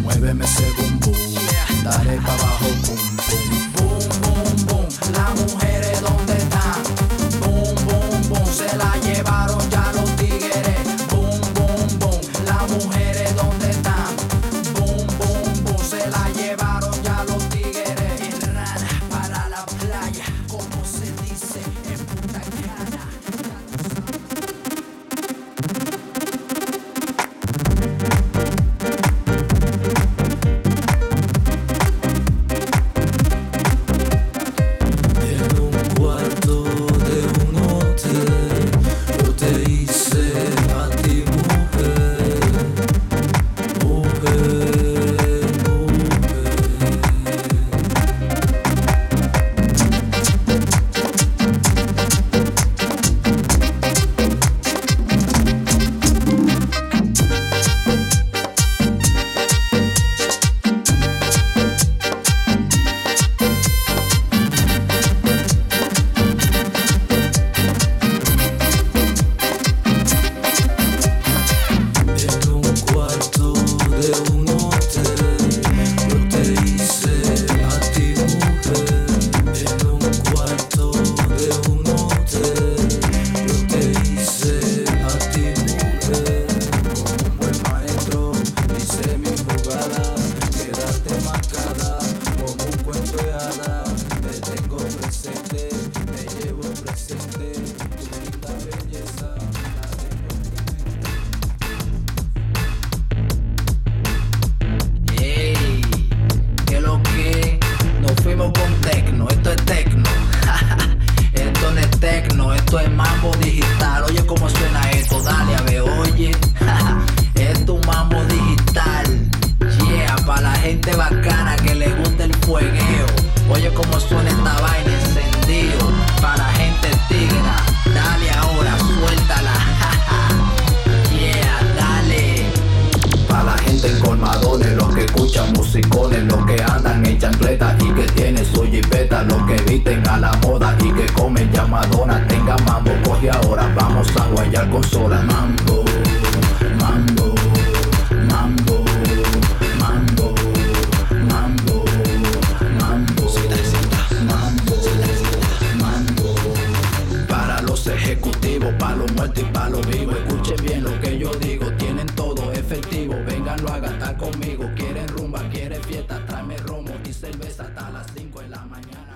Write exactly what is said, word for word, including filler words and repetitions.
Muéveme ese bum bum, dale pa' abajo, bum bum. Bum bum bum, las mujeres ¿dónde están? Bum bum bum, se la llevaron ya los tigres. Bum bum bum, las mujeres ¿dónde están? Bum bum bum, se la llevaron ya los tigres. En rana para la playa, como se dice en Punta Cana. Esto es mambo digital, oye cómo suena esto, dale a ver, oye. Esto es mambo digital, yeah, para la gente bacana que le gusta el fuegueo. Oye cómo suena esta vaina encendido, para la gente tigra, dale ahora, suéltala. Yeah, dale. Para la gente en colmadones, los que escuchan musicones, los que andan en chancletas y que tienen su jipeta, los que visten a la moda y que comen ya Madonna. Tenga mambo, coge ahora, vamos a guayar con sola. Mambo, mambo, mambo, mambo, mambo, mambo, mambo, mambo. Para los ejecutivos, para los muertos y para los vivos, escuchen bien lo que yo digo, tienen todo efectivo, vénganlo a gastar conmigo. Quieren rumba, quieren fiesta, tráeme romo y cerveza hasta las cinco de la mañana.